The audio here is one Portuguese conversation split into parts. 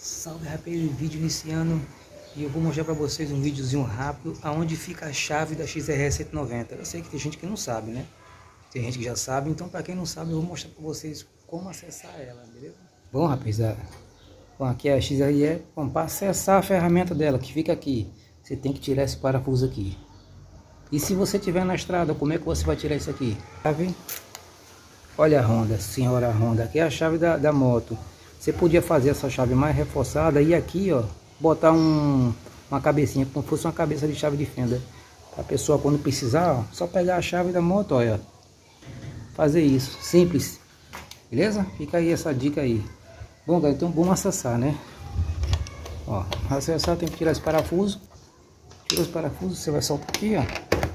Salve rapaz, vídeo iniciando e eu vou mostrar para vocês um videozinho rápido aonde fica a chave da XRE 190. Eu sei que tem gente que não sabe, né? Tem gente que já sabe, então para quem não sabe eu vou mostrar para vocês como acessar ela, beleza? Bom rapaziada, bom, aqui é a XRE, bom, para acessar a ferramenta dela que fica aqui, você tem que tirar esse parafuso aqui. E se você estiver na estrada, como é que você vai tirar isso aqui? Chave, olha a Honda, senhora Honda, aqui é a chave da moto. Você podia fazer essa chave mais reforçada e aqui, ó, botar uma cabecinha, como se fosse uma cabeça de chave de fenda. A pessoa quando precisar, ó, só pegar a chave da moto, olha, fazer isso, simples, beleza? Fica aí essa dica aí. Bom, galera, então vamos acessar, né? Ó, acessar tem que tirar esse parafuso. Tira os parafusos, você vai soltar aqui, ó.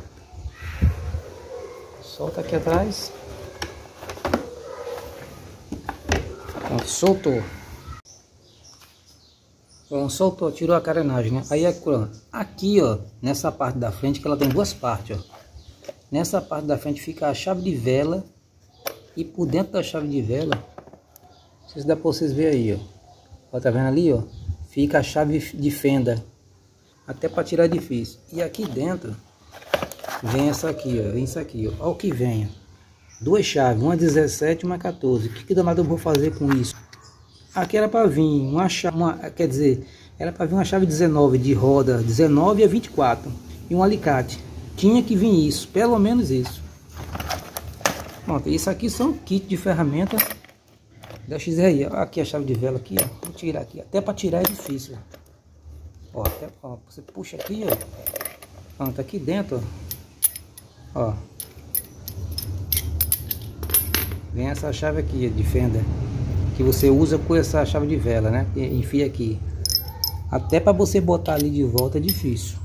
Solta aqui atrás. Pronto, soltou. Bom, soltou, tirou a carenagem, né? Aí aqui, ó, nessa parte da frente, que ela tem duas partes, ó. Nessa parte da frente fica a chave de vela. E por dentro da chave de vela, não sei se dá pra vocês verem aí, ó. Ó, tá vendo ali, ó? Fica a chave de fenda. Até para tirar é difícil. E aqui dentro vem essa aqui, ó. Vem isso aqui, ó. Olha o que vem, ó. Duas chaves, uma 17 e uma 14. O que danado eu vou fazer com isso? Aqui era para vir uma chave, quer dizer, era para vir uma chave 19 de roda, 19 a 24 e um alicate. Tinha que vir isso, pelo menos isso. Pronto, isso aqui são kit de ferramenta da XRE. Aqui a chave de vela aqui, ó. Vou tirar aqui. Até para tirar é difícil. Ó, você puxa aqui, ó. Pronto, aqui dentro, ó. Vem essa chave aqui de fenda, que você usa com essa chave de vela, né? E enfia aqui. Até para você botar ali de volta é difícil.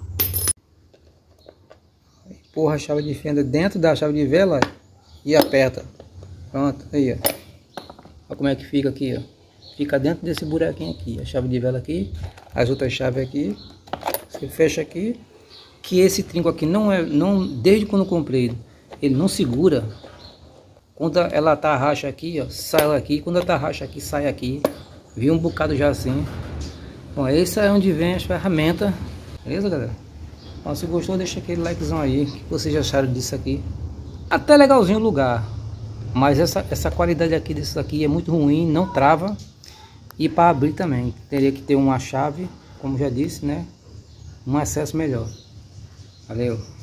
Empurra a chave de fenda dentro da chave de vela e aperta. Pronto, aí, ó. Olha como é que fica aqui, ó. Fica dentro desse buraquinho aqui. A chave de vela aqui, as outras chaves aqui. Você fecha aqui. Que esse trinco aqui desde quando eu comprei, ele não segura. Quando ela tá racha aqui, ó, sai aqui. Quando ela tá racha aqui, sai aqui. Vi um bocado já assim. Bom, esse é onde vem as ferramentas. Beleza, galera? Então, se gostou, deixa aquele likezão aí. O que vocês acharam disso aqui? Até legalzinho o lugar. Mas essa qualidade aqui desse aqui é muito ruim. Não trava. E para abrir também. Teria que ter uma chave, como já disse, né? Um acesso melhor. Valeu.